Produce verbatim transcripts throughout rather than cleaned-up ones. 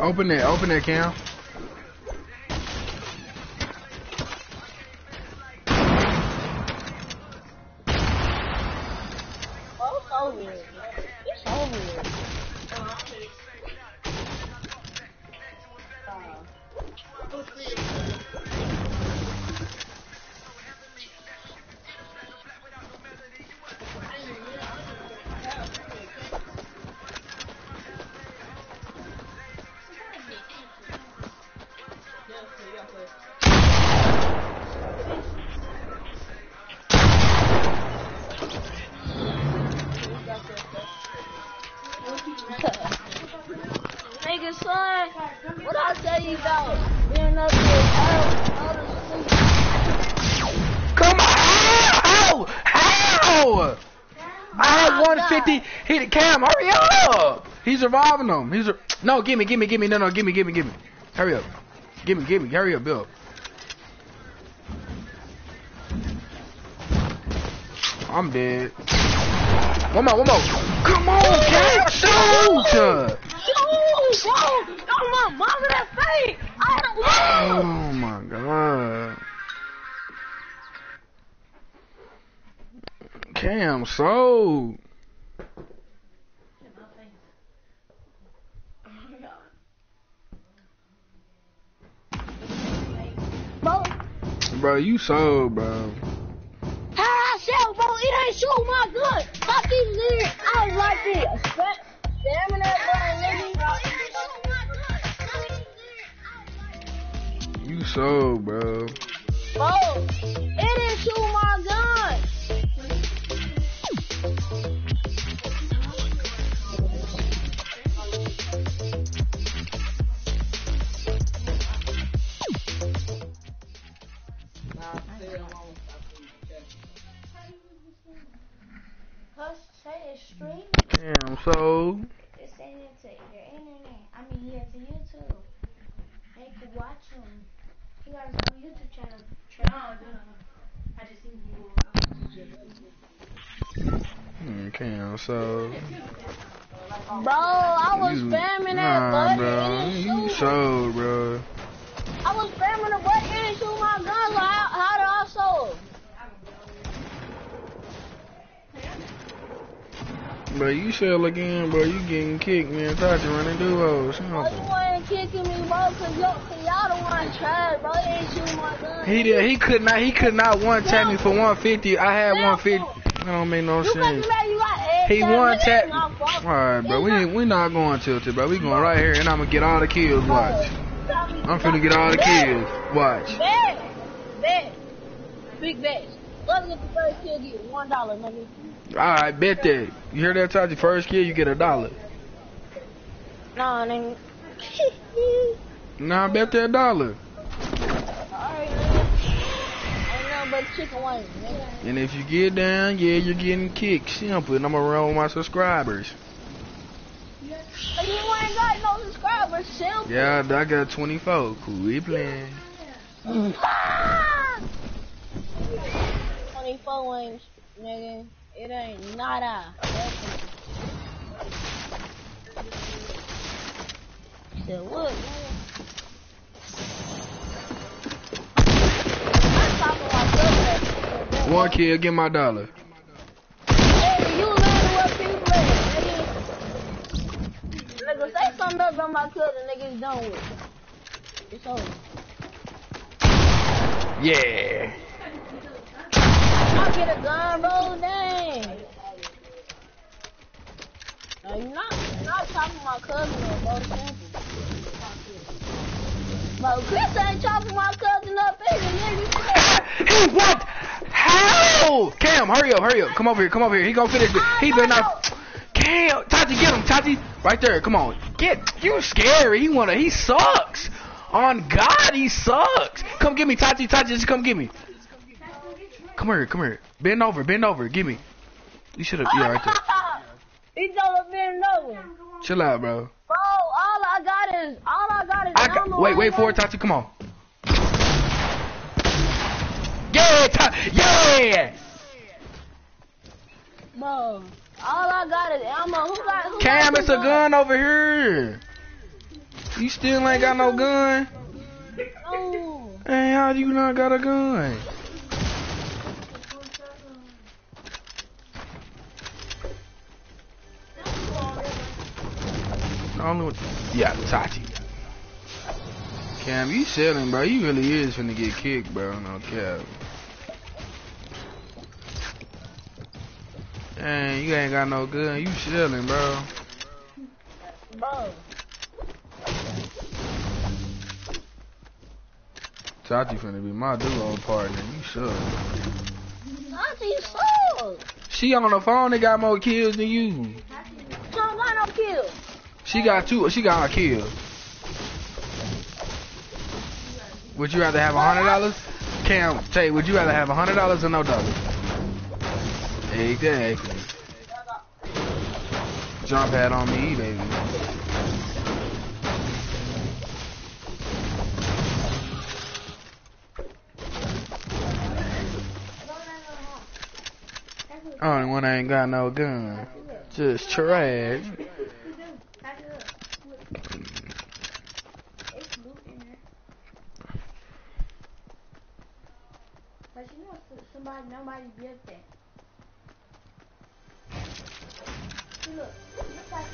Open it, open it, Cam. Oh, it's over with. It's over with. Nigga, son, what I tell you about being up here? Come on! How? How? I had one fifty. Hit it, Cam. Hurry up! He's reviving them. He's a no. Give me, give me, give me. No, no. Give me, give me, give me. Hurry up. Give me, give me. Hurry up, Bill. I'm dead. One more, one more. Come on, Cam. Shoot! Shoot, bro! Oh my mama, that fake! I don't know! Oh my god. Cam, so. Bro, Bro, you so, bro. how I sell, bro? It ain't shoot my gun. Stop these lyrics. I don't like it. Spamming that button, nigga. You so, bro. Bro, it didn't shoot my gun. Damn, so. Just send it to your internet. I mean, yeah, to YouTube. They could watch him. He got his own YouTube channel. No, no, I just seen him. Okay, so. Bro, I was You, spamming that nah, button. bro. It didn't You shoot. so, bro. I was spamming the button. It didn't shoot my gun. So how, how did I solve? Bro, you shell again, bro. You getting kicked, man. Tati running duos. Bro, you ain't kicking me, bro, cause y'all, cause y'all the one trash, bro. They ain't shooting my gun. He did. He could not. He could not one tap me for one fifty. I had one fifty. That don't make no You got sense. you got you got egg He tap, one nigga, tap. it's not fault. Alright, bro. We ain't, we not going tilted, bro. We going right here, and I'm gonna get all the kills. Watch. I'm finna get all the kills. Watch. Bet, bet, big bet. Let's get the first kill. Get one dollar, nigga. Alright, bet that. You hear that, Tati? First kill, you get a dollar. Nah, nigga. Nah, bet that dollar. Alright, nigga. Ain't nothing but chicken wings, nigga. And if you get down, yeah, you're getting kicked. Simple. And I'm gonna run with my subscribers. Like, you ain't got no subscribers, simple. Yeah, I got twenty-four. Cool, we playing. twenty-four wings, nigga. It ain't nada. Said what, nigga? I'm talking about One kill, get my dollar. Hey, you learn what people at, nigga. Nigga, say something else about my cousin, nigga, it's done with. It's over. Yeah. I'll get a gun, bro, dang. No, you're not, you're not chopping my cousin up, bro, simple. Bro, Chris ain't chopping my cousin up either, nigga. He what? How? Cam, hurry up, hurry up. Come over here, come over here. He gonna finish it. He better not. Cam, Tati, get him, Tati. Right there, come on. Get, you scary. He wanna, he sucks. On God, he sucks. Come get me, Tati, Tati, just come get me. Come here, come here. Bend over, bend over, give me. You should've, yeah, right there. He told him bend over. Chill out, bro. Bro, all I got is, all I got is I got, ammo. wait, wait for it, Tati, come on. Yeah, Tati, yeah! Bro, all I got is ammo. Who got, who Cam, got it's a two gun over here. You still ain't got no gun? No. Hey, how you not got a gun? I don't know what. Yeah, Tati. Cam, you selling, bro. You really is finna get kicked, bro. No cap. Dang, you ain't got no gun. You selling, bro. Bro. Tati finna be my duo partner. You suck. Tati suck. She on the phone. They got more kills than you. She don't got no kill. She got two. She got a kill. Would you rather have a hundred dollars? Cam, Tay, would you rather have a hundred dollars or no dollars? Exactly. Jump pad on me, baby. Only one ain't got no gun. Just trash. But you know, somebody, nobody built that. See, look, look like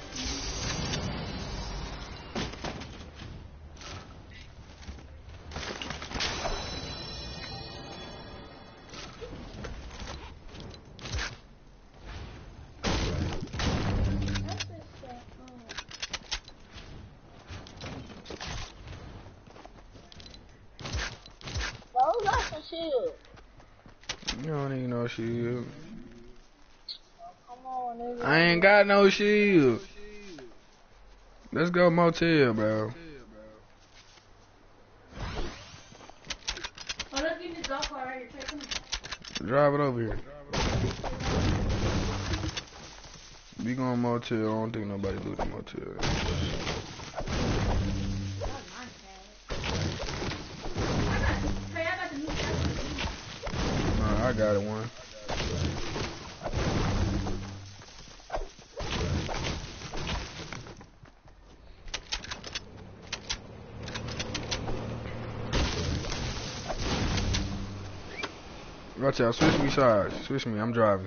shield. You don't need no shield. Come on, nigga. I ain't got no shield. Let's go motel, bro. oh, look, you just golf cart right here. Come on. Drive it over here. We going motel. I don't think nobody loot the motel. Nah, I got it one. Watch out, switch me sides. Switch me, I'm driving.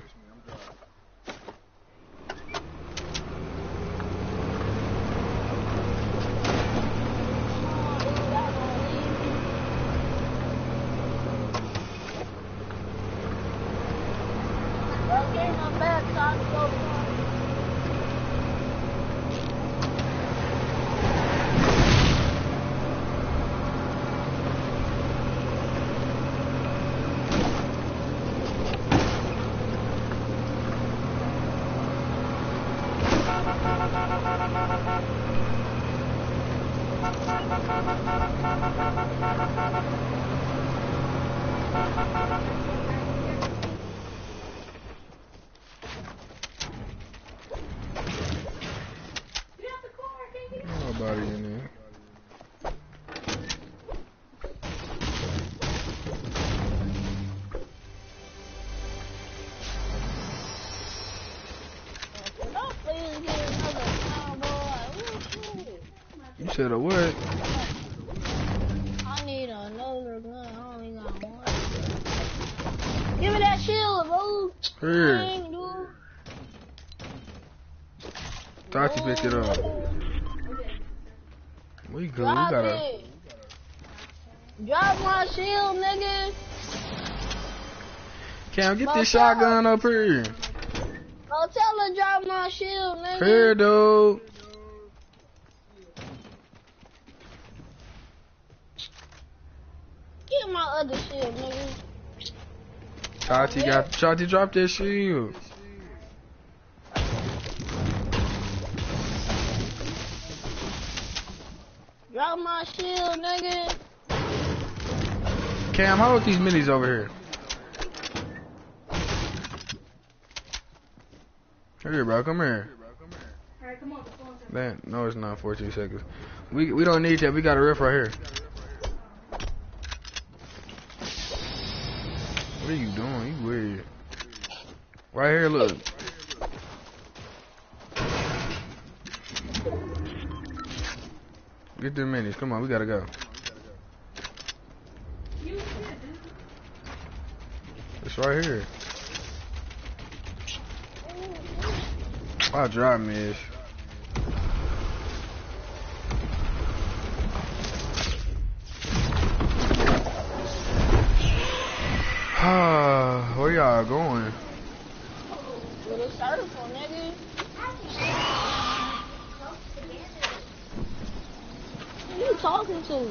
Nobody in there. You said a what? I need another gun. I only got one. Give me that shield, bro. Here. Dang, dude. Tati picked it up. We good. We Drop gotta. it. Drop my shield, nigga. Cam, get Bro, this tell shotgun up here. Bro, tell her drop my shield, nigga. Here, dude. Get my other shield, nigga. Tati got. Tati dropped that shield. Drop my shield, nigga. Cam, hold these minis over here. Here, bro, come here. Alright, come on, the phone's up. Man, no, it's not fourteen seconds. We we don't need that. We got a riff right here. What are you doing? You weird. Right here, look. Get them minis. Come on, we gotta go. It's right here. I drive miss. Where y'all going? Where the started from, nigga? Who you talking to?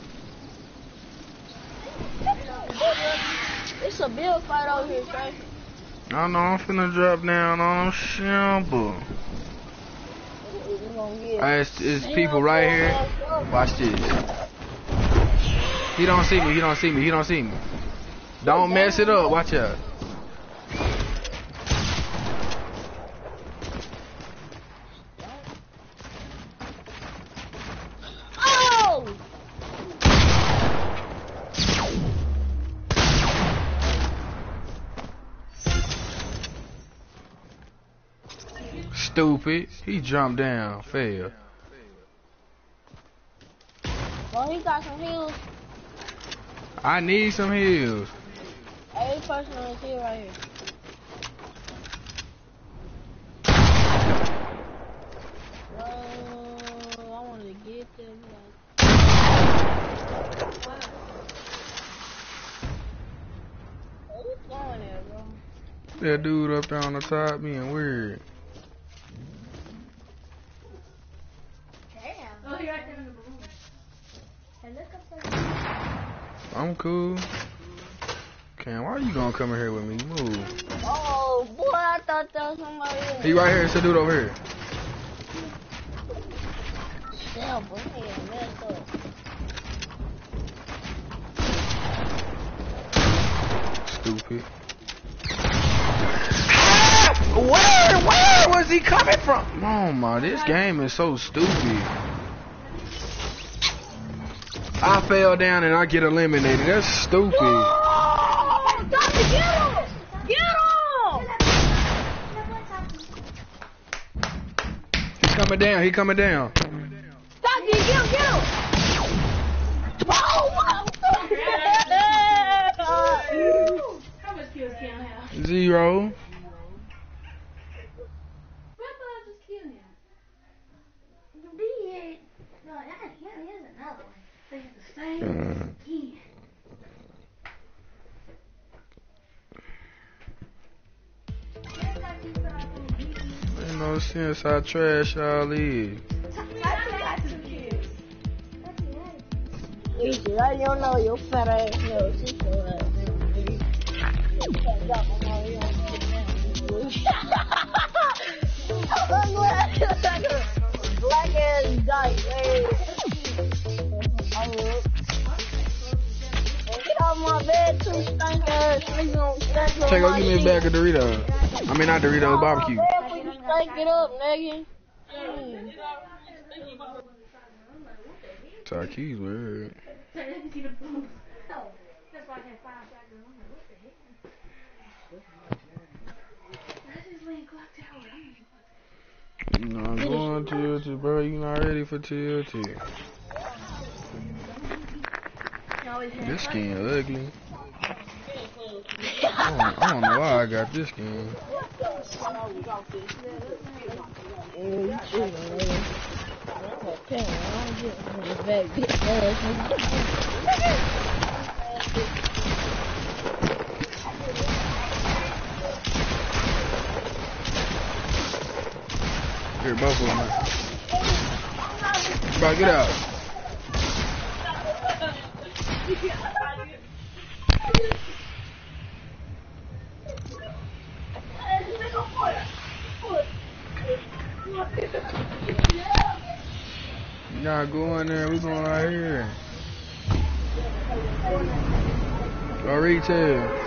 It's a bill fight over here, Trey. I know, I'm finna drop down on Simple. Hey, it's, it's people right here. Watch this. He don't see me, he don't see me, he don't see me. Don't mess it up, watch out. Oh! Stupid. He jumped down, fail. Well, he got some heals. I need some heals. Every person on his heel right here. Uh, I wanted to get them. Like... Who's going there, bro? That dude up there on the top being weird. Damn. Oh, you're right there in the balloon. Hey, look up there. I'm cool. Cam, why are you gonna come in here with me? Move. Oh, boy, I thought that was somebody else. He right here. It's a dude over here. Damn, boy, he ain't messed up. Stupid. Where? Where was he coming from? Oh my, this game is so stupid. I fell down and I get eliminated. That's stupid. Oh, Doctor, get him! Get him! He coming down. He coming down. Doctor, get him, get him! Oh, wow! How much kills can I have? Zero. Mm. Ain't no sense how trash y'all is. Easy, I don't know your fat ass knows. She's so ass. You can't drop on my you don't get down. Black ass dyke, hey. I will. Get off my bed, too stank ass. Nigga don't stank on Check out, my give me a shit. bag of Doritos. I mean, not Doritos, barbecue. Before you stank it up, nigga. Mm. Tarkeys weird. You know, I'm going to T L T, bro. You not ready for T L T. This skin ugly. I don't, I don't know why I got this skin. Here, both of them. Bro, get out. Y'all go in there, we going right here. Go retail.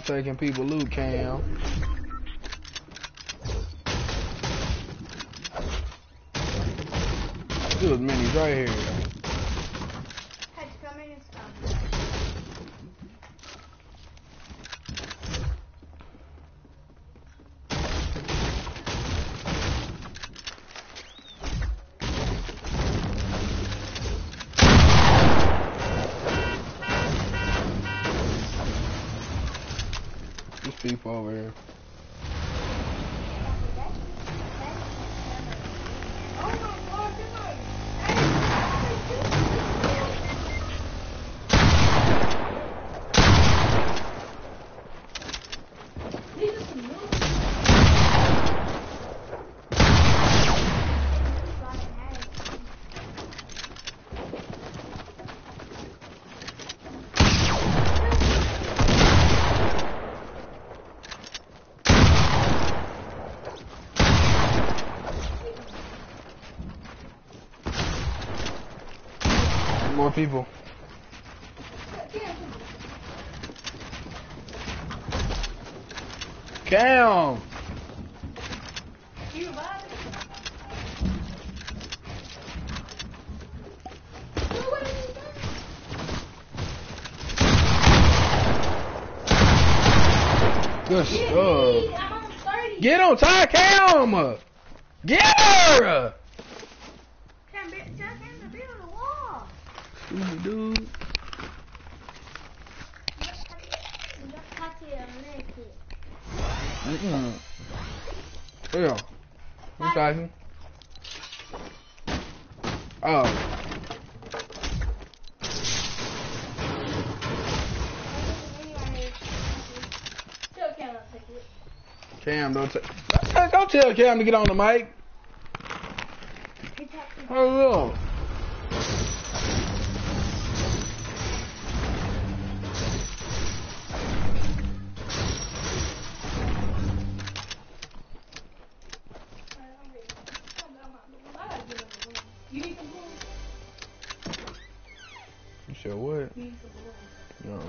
taking people loot, Cam. Good minis right here. Had to come in and stop. There's people over here. More people. Cam! You revived it? Good stuff. I'm on thirty. Get on top, Cam! Get her! Can't be, just in the middle of the wall. Stupid dude. Mm-mm. Yeah. Who's talking? Oh. Cam, don't, t don't tell Cam to get on the mic. Hello. You sure what? No.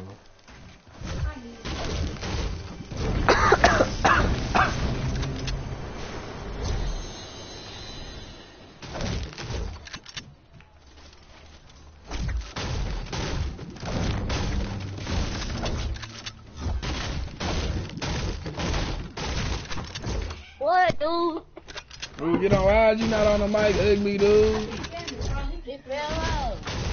What, dude? Dude, get on ride. You not on the mic, ugly dude. It fell out.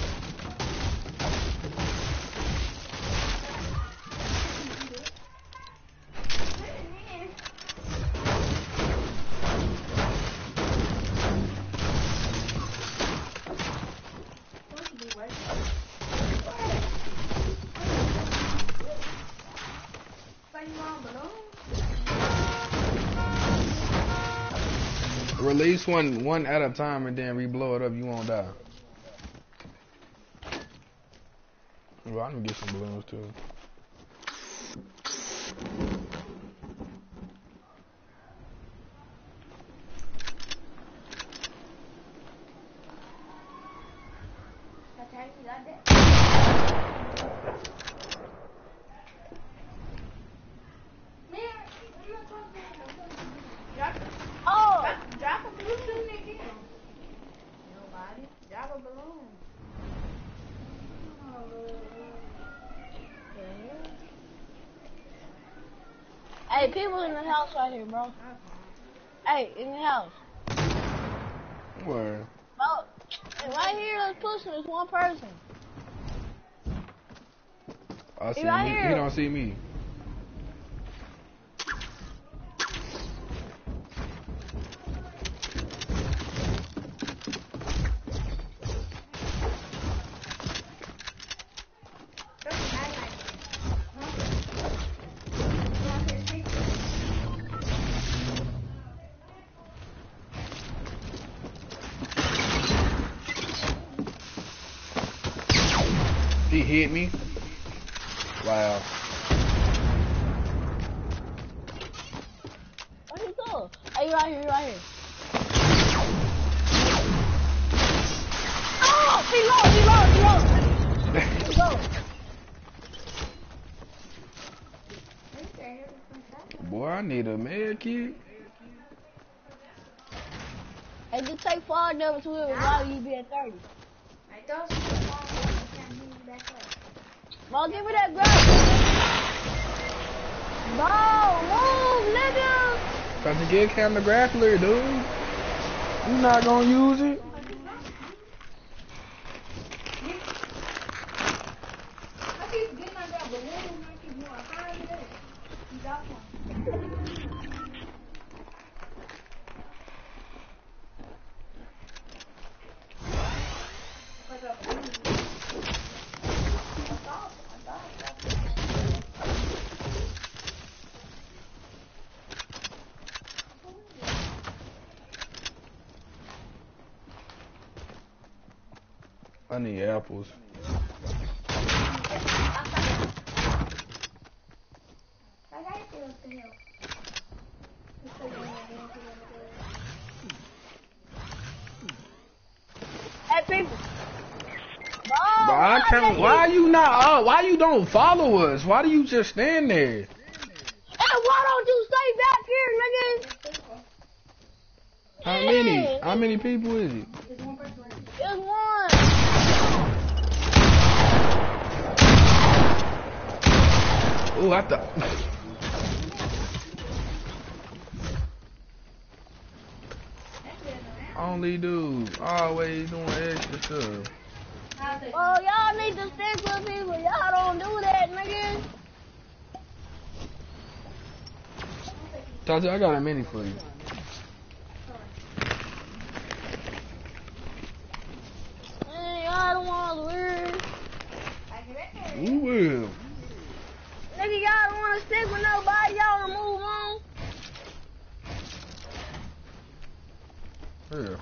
Release one one at a time and then re-blow it up. You won't die. Well, I can get some balloons too. Oh! Drop a balloon again. Nobody. Drop a balloon. Hey, people in the house right here, bro. Hey, in the house. Where? Bro, right here, let's push this one person. I see right me. here. He don't see me. He hit me. Wow. Where'd he go? Hey, you right here, you right here. Oh! He low, he low, he low. He low. need a med kit. Hey, just take four number two while you be at thirty. I thought she was falling. I can't move you back up. Ball, give me that grab. Ball, move, nigga. Got to get Cam the grappler, dude. You not gonna use it? I keep getting my grab, but one of them keep more higher than that. You got one. I need apples. Hey, people. But I can't. Why you not up? Why you don't follow us? Why do you just stand there? Hey, why don't you stay back here, nigga? How many? How many people is it? Just one. Oh, I thought. Only dude, always doing extra stuff. Oh, y'all need to stick with people. Y'all don't do that, nigga. Tati, I got a mini for you. Man, y'all don't want to weird. Who will? Nigga, y'all don't want to stick with nobody. Y'all want to move on. Yeah.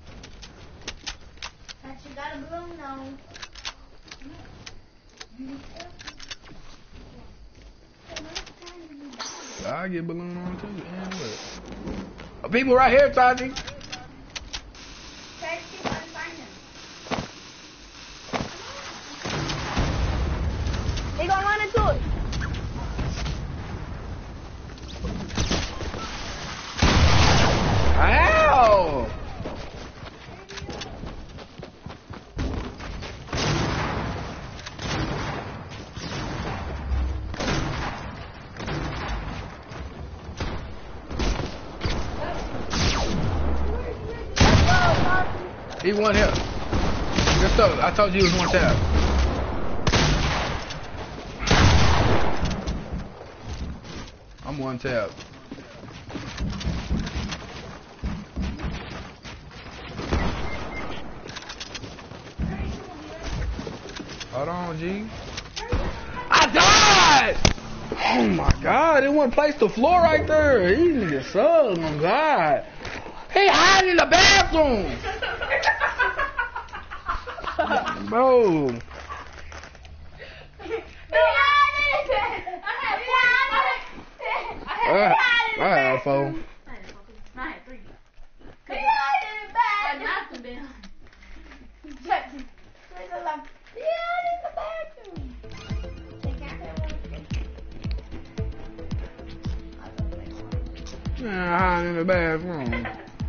But you got a balloon on. I get balloon on too. And what? Uh, People right here, Tati. Try to see if I can find him. They gonna run into it. Ow! He one hit. Just so I told you he was one tap. I'm one tap. Hold on, G. I died! Oh my god, it wouldn't place the floor right there. He need to sub, oh god. He hiding in the bathroom! Bro. I, I had four. I had three. He hiding in the I bathroom. knocked him down. He hiding in the bathroom. Man, hiding in the bathroom.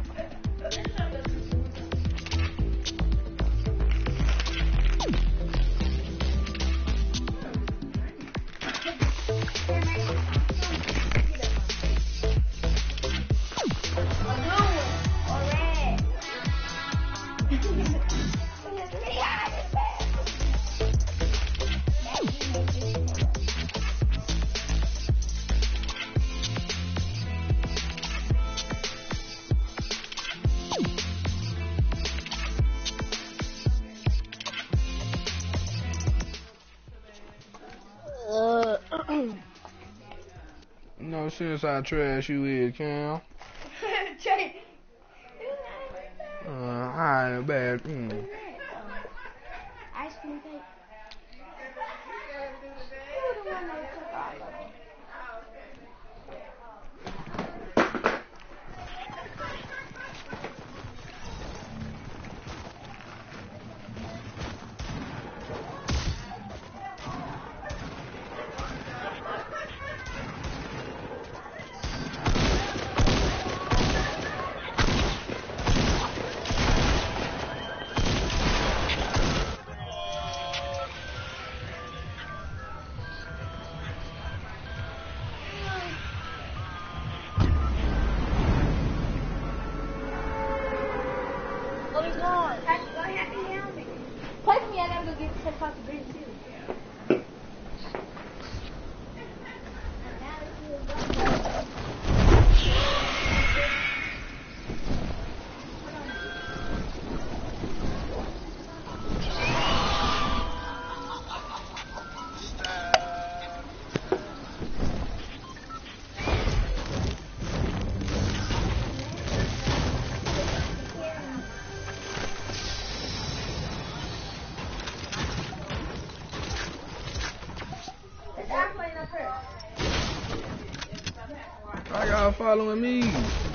No sense how trash you is, Cam. Uh, high in the bathroom. Ice cream cake. on. That's what happened down there. Play for me, I gotta go get the across the bridge too. Now that you have done that. Why y'all following me?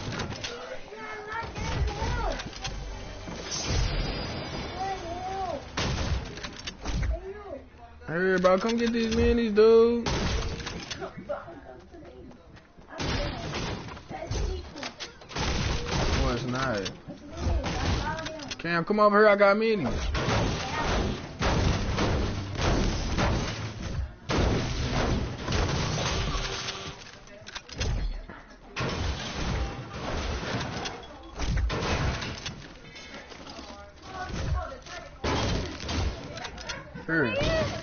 Hey, bro, come get these minis, dude. No, it's not. Cam, come over here. I got minis. Here.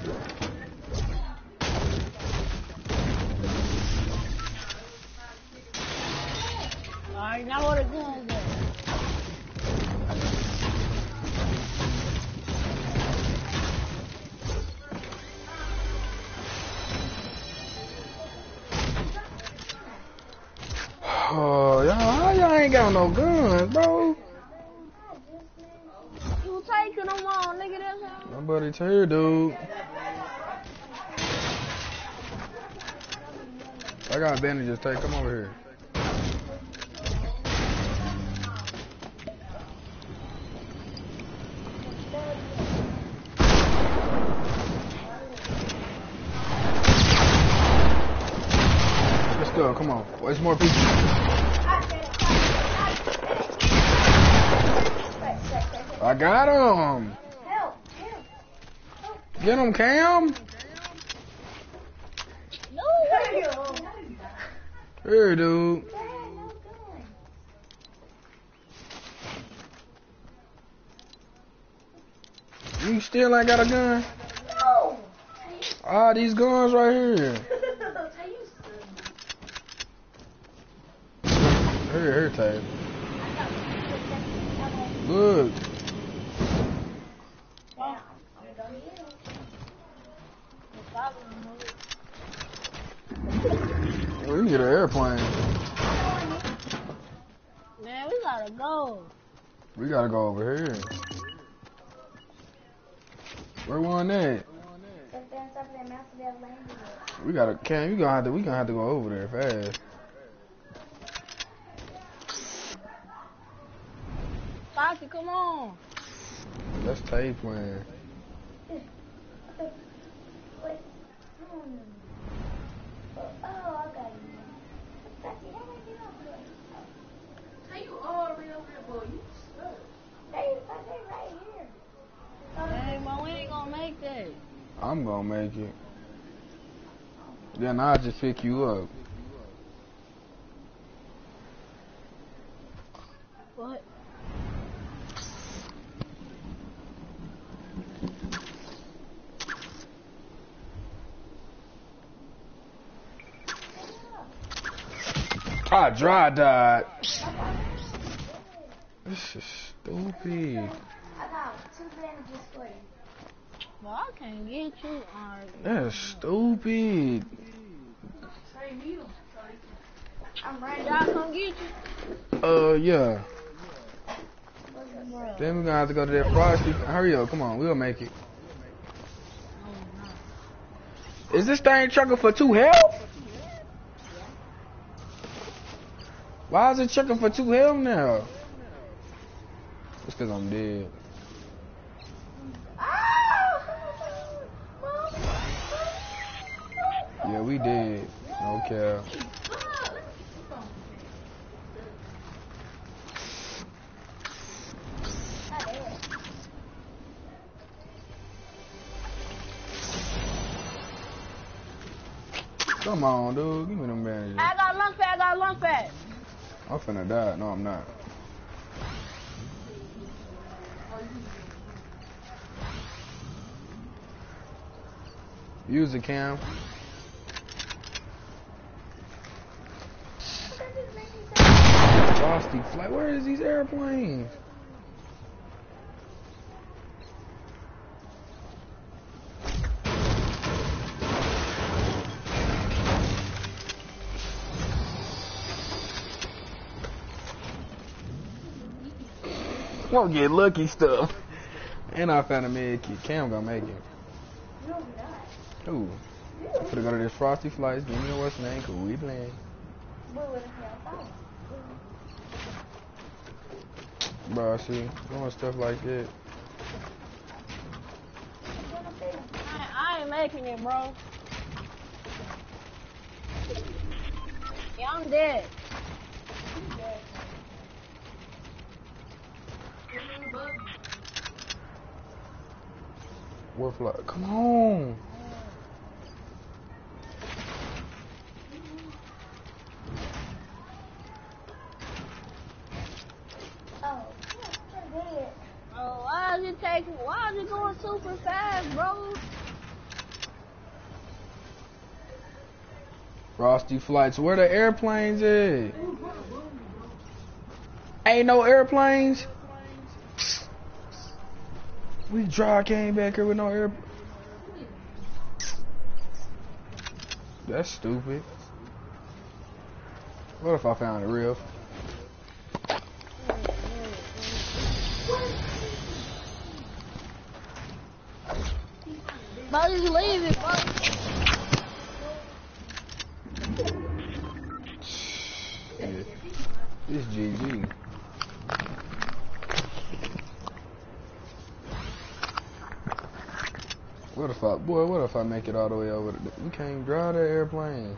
Alright, now what a gun is. Oh, y'all, how y'all ain't got no guns, bro? You taking them on, nigga, that's how. Nobody's here, dude. I got bandages, take, come over here. Let's go, come on. There's more people. I got him. Help! Help! Get him, Cam. No! Here, dude. You still ain't got a gun? No! Ah, these guns right here. Here, here, Tay. Look. We can get an airplane. Man, we gotta go. We gotta go over here. Where one at? We gotta, Cam, you gonna have to, we gonna have to go over there fast. Foxy, come on. That's Tay playing. Wait. Oh, I got you. Foxy, how much you up? How you all the way over here, boy? You stuck. They, they right here. Hey, man, we ain't gonna make that. I'm gonna make it. Then I'll just pick you up. What? I dry died. This is stupid. I got two bandages for you. Well, I can't get you, alright. That's stupid. I'm right. Y'all come get you. Uh, yeah. Bro. Then we're gonna have to go to that frosty. Hurry up, come on, we'll make it. Is this thing trucking for two health? Why is it trucking for two health now? It's cause I'm dead. Yeah, we did. Okay. Come on, dude. Give me them bandages. I got a lunch pad, I got a lunch pad. I'm finna die. No, I'm not. Use it, Cam. Frosty flight. Where is these airplanes? Won't get lucky stuff. And I found a med kit. Cam gonna make it. No, not. Ooh. I'm finna go to this Frosty Flights. Give me a what's name, cause we playing. What would have found? Bro, see, doing stuff like that. I, I ain't making it, bro. Yeah, I'm dead. What fly? Come on. Oh, you're dead. Bro, why is it taking? Why is it going super fast, bro? Frosty Flights. Where the airplanes at? Ain't no airplanes. We dry came back here with no air. That's stupid. What if I found a rift? Bro, just leave it, bro. Yeah. This G G. What if I, boy, what if I make it all the way over there? We can't drive that airplane.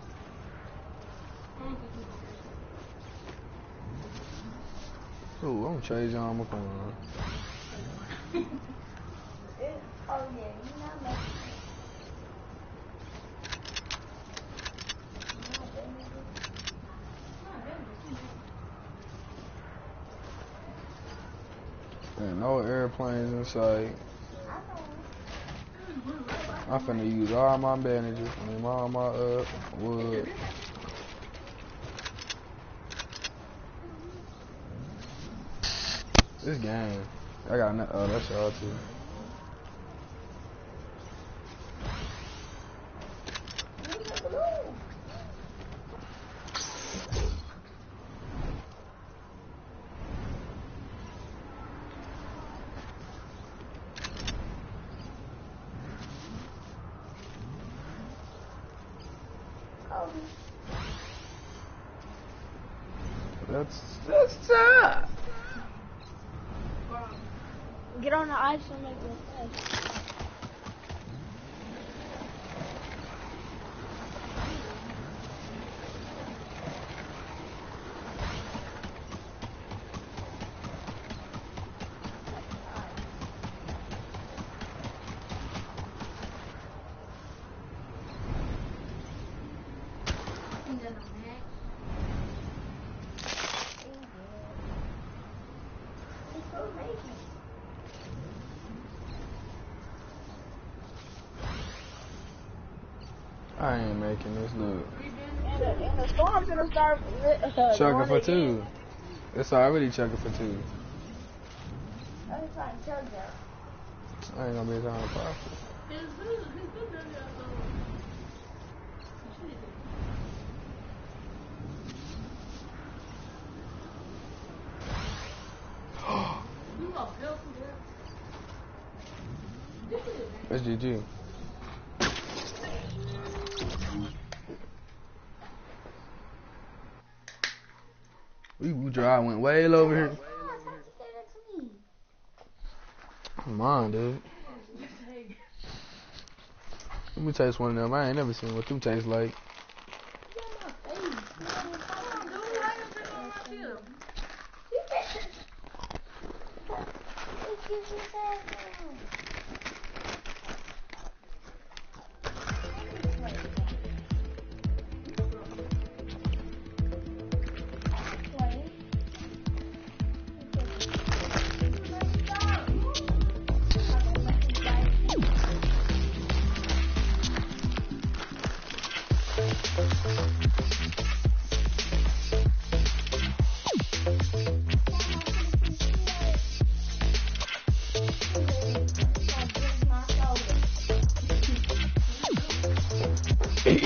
Ooh, I'm chasing on my phone. Oh, yeah, you're not making And no airplanes in sight. I'm finna use all my bandages. I mean, all my uh, wood. This game. I got no, oh, that's y'all too. That's that's up. Get on the ice and make it fast. I ain't making this look. And the, and the storm's gonna start uh, Chucking going for again. two. It's already chucking for two. I was trying to tell you. I ain't gonna be trying to profit. That's G G. We, we dry went way over here. Come on, dude. Let me taste one of them. I ain't never seen what them taste like.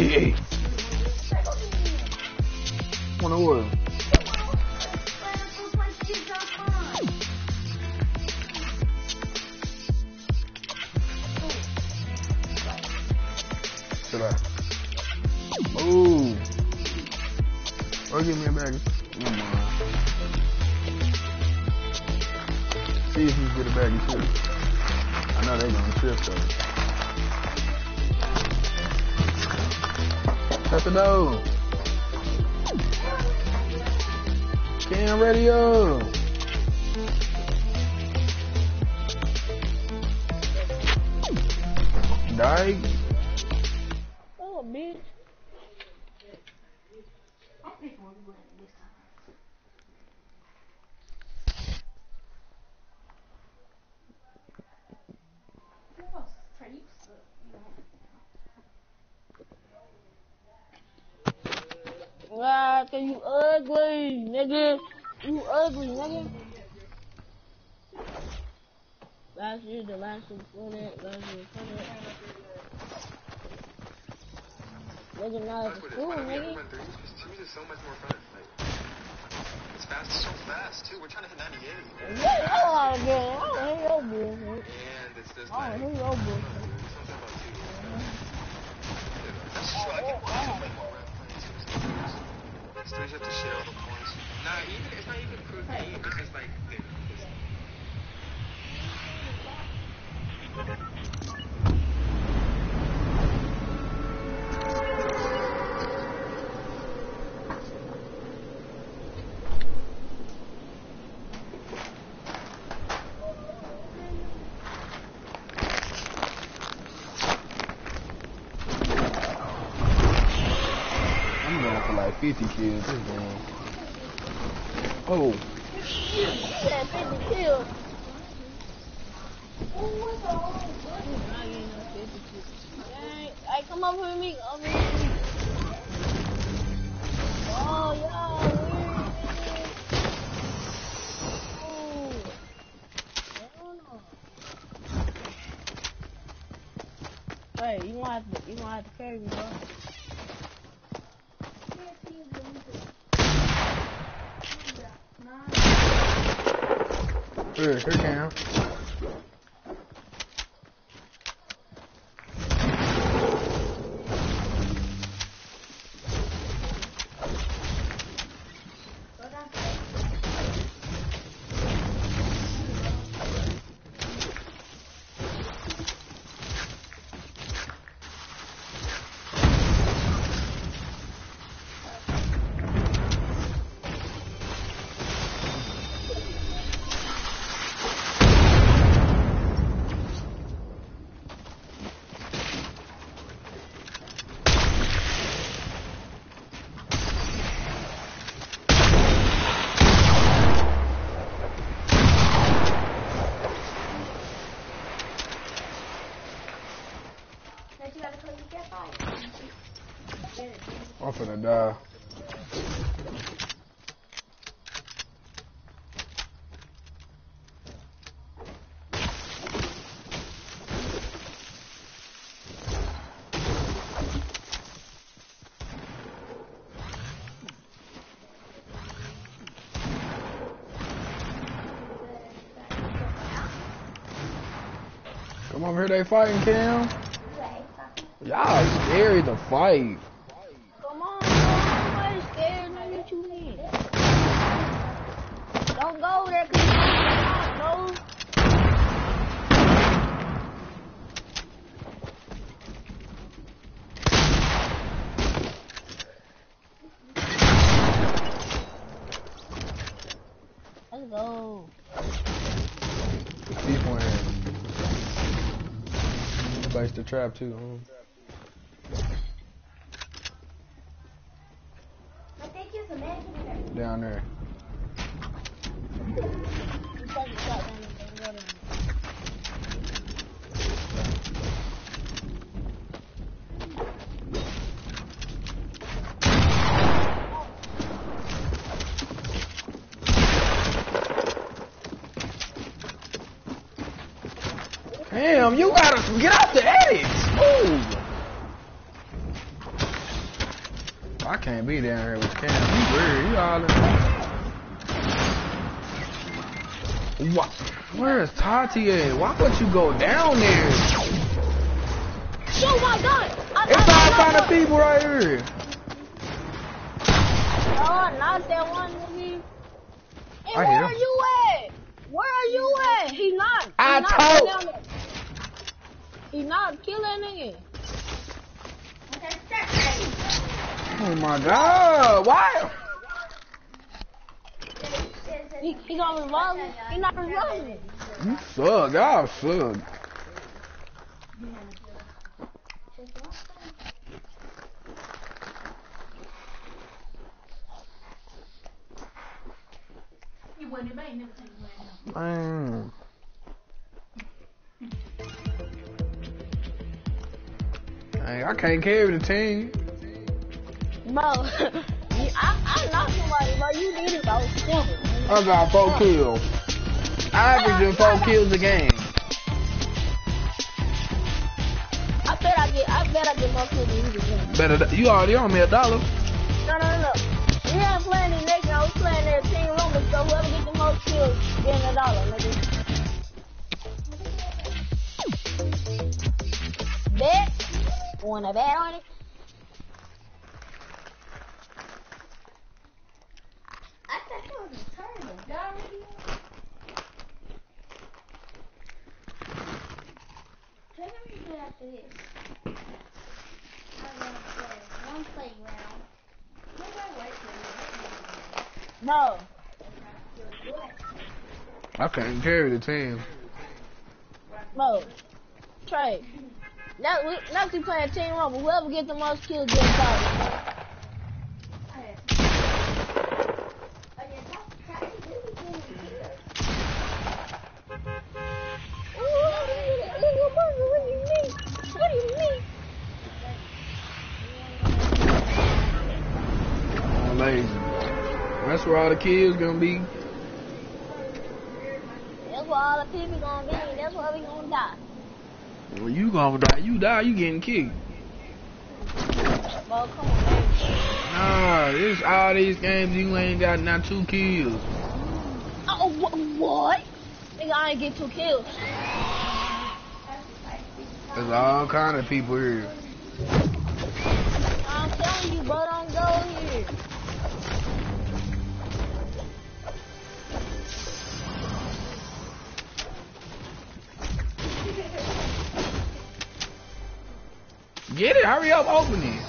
Hey. Wanna what? Sit down. Ooh. Or give me a bag. Come on. See if you can get a bag of chips. I know they gonna trip though. Shut the door. Cam radio. Die. Oh, bitch. Ah, cause you ugly, nigga. You ugly, nigga. Last year, the last year before that, last year before that. Nigga, not at the school, nigga. It's so much more fun. Like, it's fast, so fast too. We're trying to hit ninety-eight. Yeah, oh, girl, I don't hear your bullshit. And it's just I like, don't hear your bullshit. something about two. That's just like, it's way more rep plays. So you have to share all the points. Nah, even it's not even per game. It's just like, dude. I'm going for like fifty kills this game. Oh. Yeah, fifty kills. Hey, come over with me. Over here with me. Oh, y'all weird. Oh. Hell no. Hey, you gonna have to, you gonna have to carry me, bro. Here, here, Cam. I'm finna die. Come over here, they fighting, Cam. Y'all scary to fight. Come on, nobody scared, nigga. What you mean? Don't go there, cause you can't go. Let's go. These one here. Place the trap too, huh? Down there. Damn, you gotta get out the edge. Ooh. I can't be down here with Cam. You weird. You all in. What? Where is Tati at? Why would you go down there? Shoot my gun! I, It's I, all I, kind of people right here. Oh, not that one nigga. Hey, I where hear are him. you at? Where are you at? He not. He I not told- down there. He not kill that nigga. Oh my God! Why? He, he gonna revolve me? He not revolving me. You suck. Y'all suck. Man. Hey, I can't carry the team. Bro, I, I knocked somebody, bro. You did it, bro. Stupid. I got four kills. Averaging four kills a game. I bet I get, I bet I get more kills than you get. Better, you already on me a dollar. No, no, no, no. We ain't playing these niggas. I was playing their team rumors, so whoever get the most kills, getting a dollar, nigga. Bet? Wanna bet on it? I thought it was a tournament. Y'all already know? Tell them you do after this. I'm gonna play one playground. Maybe I'll wait for you. No. I can't carry the team. No. Trey. Now we now we playing team rumble. Whoever gets the most kills gets a dollar. What do you mean? Amazing. That's where all the kids gonna be. That's where all the people gonna be, and that's where we gonna die. Well, you gonna die. You die, you getting kicked. Bro, come on, man. Nah, it's all these games you ain't got not two kills. Oh, wh- what? Nigga, I ain't get two kills. There's all kind of people here. I'm telling you, bro, don't go here. Get it, hurry up, open it.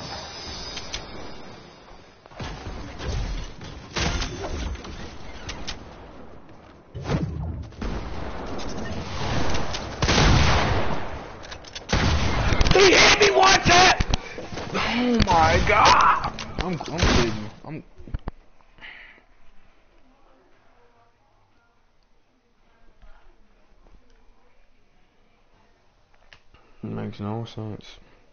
He hit me one time. Oh my God. I'm, I'm kidding. I'm. Makes no sense.